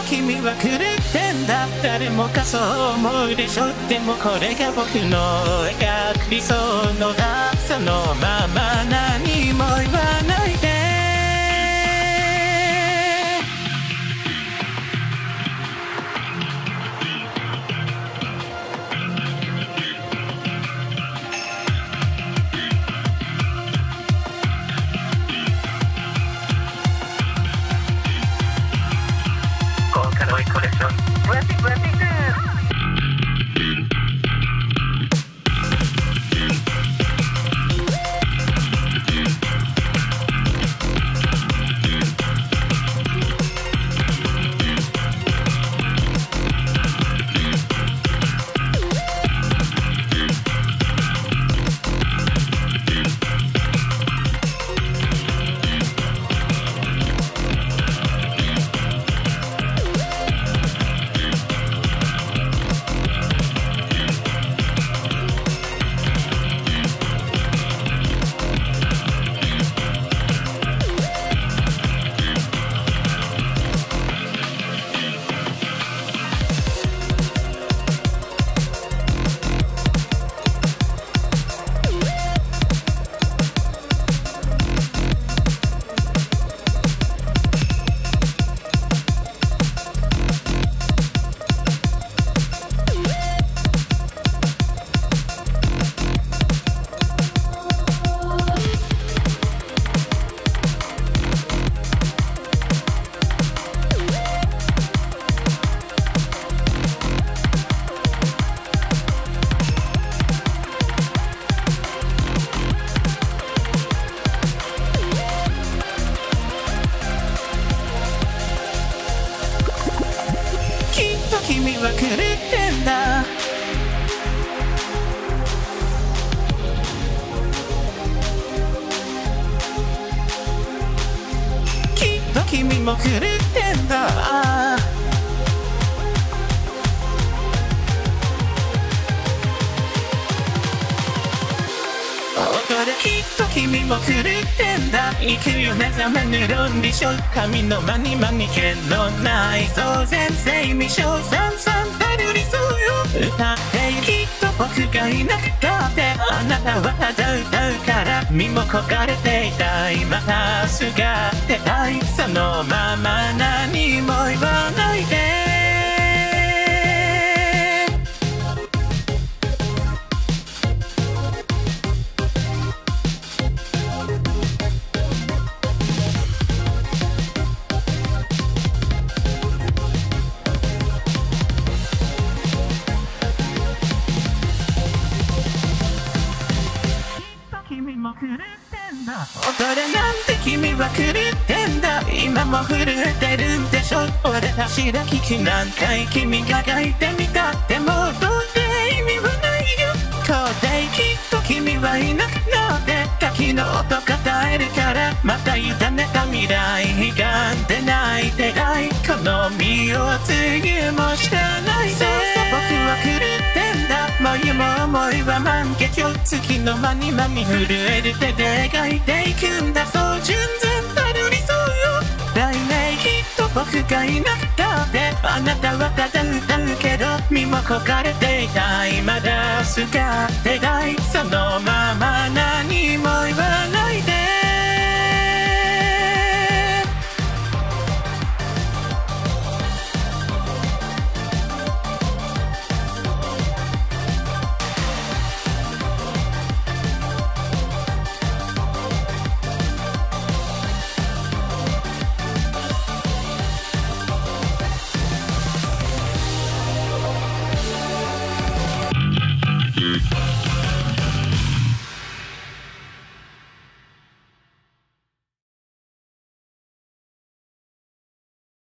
君は狂ってんだ。誰もがそう思うでしょ。でもこれが僕の描く理想のだ。そのまま何も言わないで。コレクション君は狂ってんだ。きっと君も狂ってんだ。きっと君も狂ってんだ。生きる目覚めぬ論理書。神のまにまに剣のない創前世未消散々たる理想よ。歌ってきっと僕がいなくたってあなたはただ歌うから身も焦がれていたい。またすがってたい。そのまま何も言わないで。狂ってんだ。踊れなんて君は狂ってんだ。今も震えてるんでしょ。俺たちが聞く何回君が書いてみたってもうどうって意味はないよ。こうできっと君はいなくなって滝の音答えるからまた委ねた未来悲願で泣いてないこの身を次も知らないで。そうそう僕は狂ってんだ。眉も思いは万華鏡。月の間に間に震える手で描いていくんだ。そう純然たる理想よ。来年きっと僕がいなくたってあなたはただ歌うけど身も焦がれていたい。まだすがってない。そのまま何も言わないで。